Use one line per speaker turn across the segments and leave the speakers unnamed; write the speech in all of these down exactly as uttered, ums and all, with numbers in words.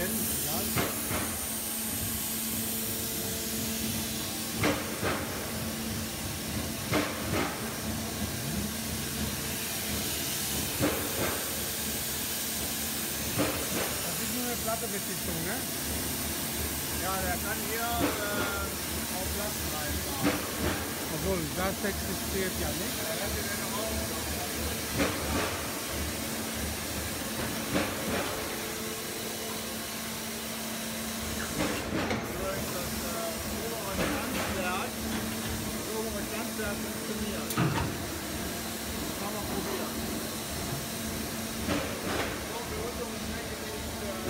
Plattebeschichtung, ne?
Ja, der kann hier äh, auf Last rein.
Obwohl, das existiert ja nicht.
Er hätte den Raum. Übrigens, das äh, obere Standwerk, das obere Standwerk funktioniert. Das kann man probieren. So, für unsere Strecke ist äh,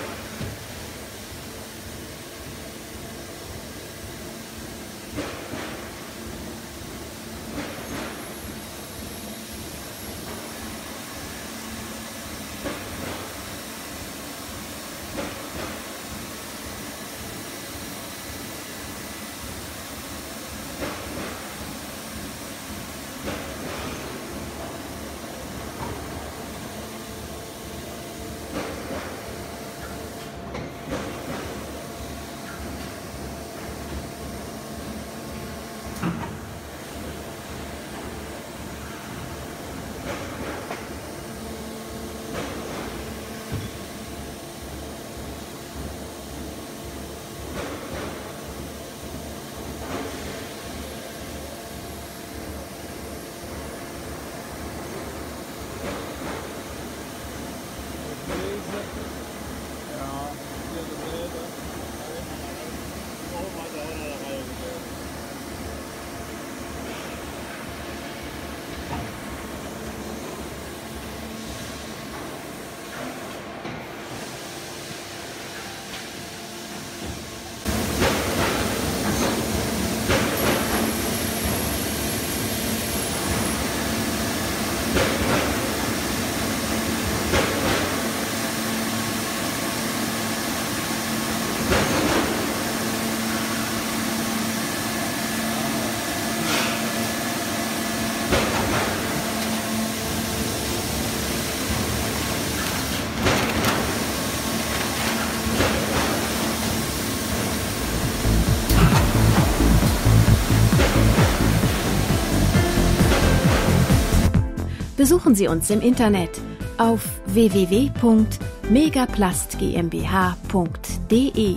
Besuchen Sie uns im Internet auf w w w punkt megaplast gmbh punkt de.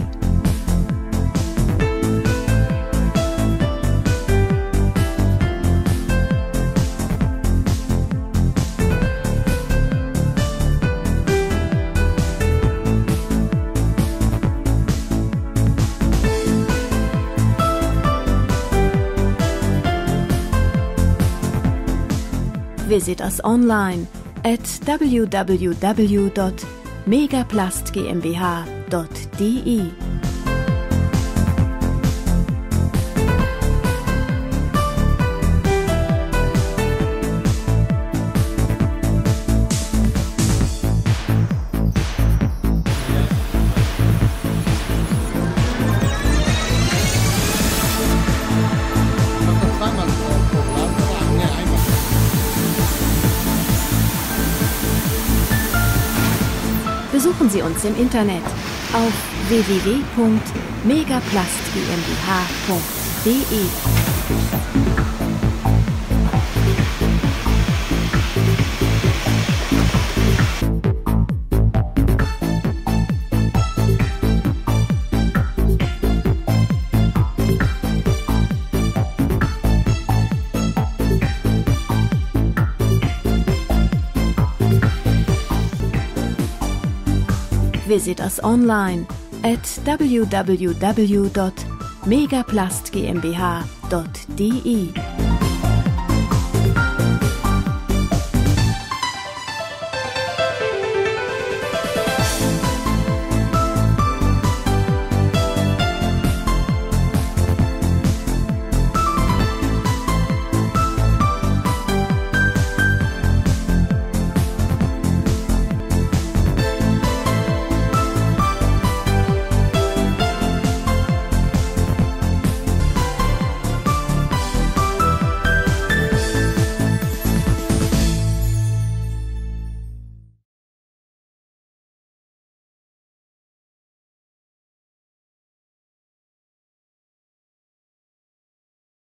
Visit us online at w w w dot megaplast gmbh dot de. Besuchen Sie uns im Internet auf w w w punkt megaplast gmbh punkt de. Visit us online at w w w dot megaplast gmbh dot de.